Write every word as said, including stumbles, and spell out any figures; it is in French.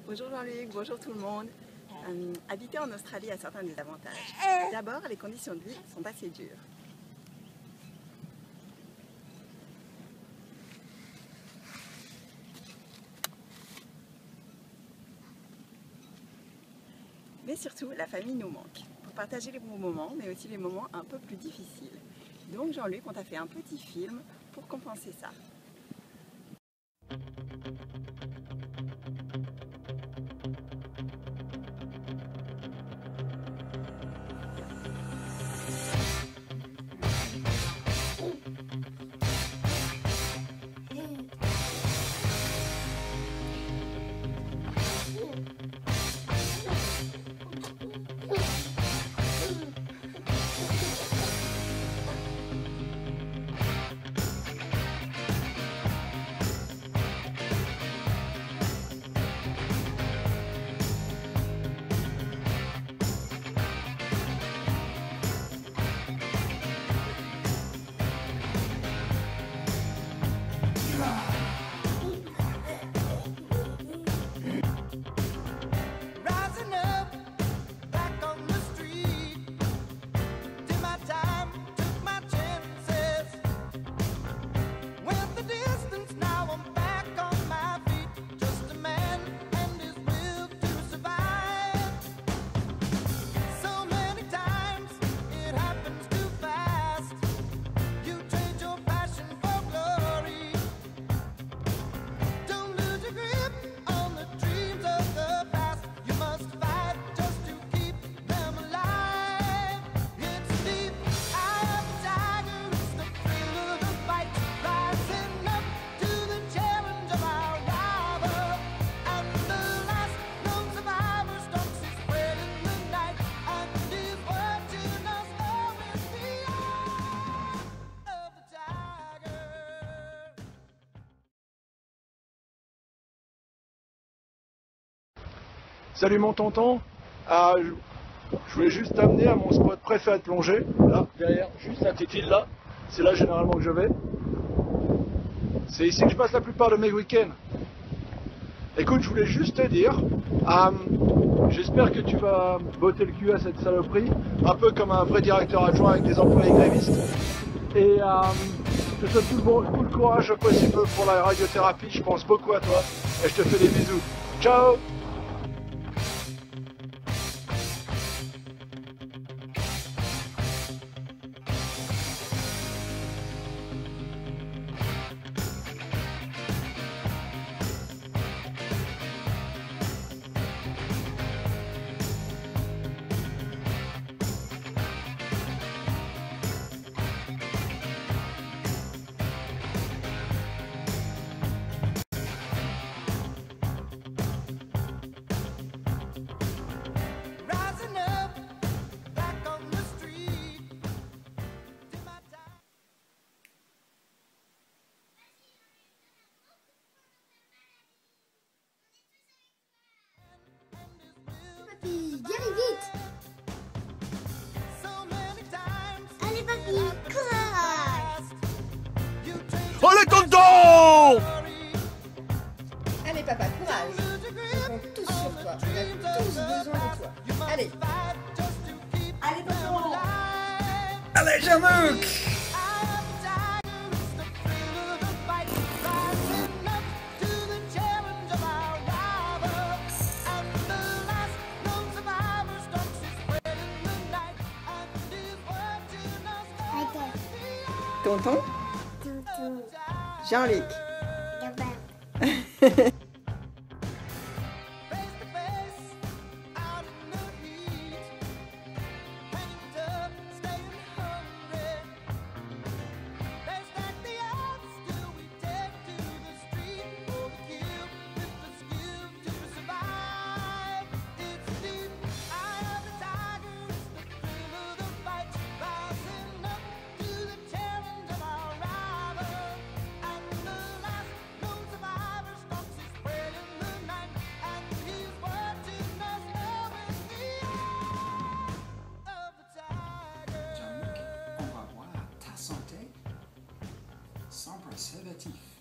Bonjour Jean-Luc, bonjour tout le monde. Euh, habiter en Australie a certains désavantages. D'abord, les conditions de vie sont assez dures. Mais surtout, la famille nous manque. Pour partager les bons moments, mais aussi les moments un peu plus difficiles. Donc Jean-Luc, on t'a fait un petit film pour compenser ça. Salut mon tonton, ah, je, je voulais juste t'amener à mon spot préféré de plongée, là, derrière, juste la petite île là, c'est là généralement que je vais. C'est ici que je passe la plupart de mes week-ends. Écoute, je voulais juste te dire, euh, j'espère que tu vas botter le cul à cette saloperie, un peu comme un vrai directeur adjoint avec des employés grévistes. Et euh, je te souhaite tout le, bon, tout le courage possible pour la radiothérapie, je pense beaucoup à toi, et je te fais des bisous. Ciao! Allez vite! Allez papy, courage! Allez tonton! Allez papa, courage! On compte tous sur toi, on a tous besoin de toi. Allez! Allez tonton! Allez Jean-Luc! Tonton? Tonton. Jean-Luc. Gabin. Sans préservatif.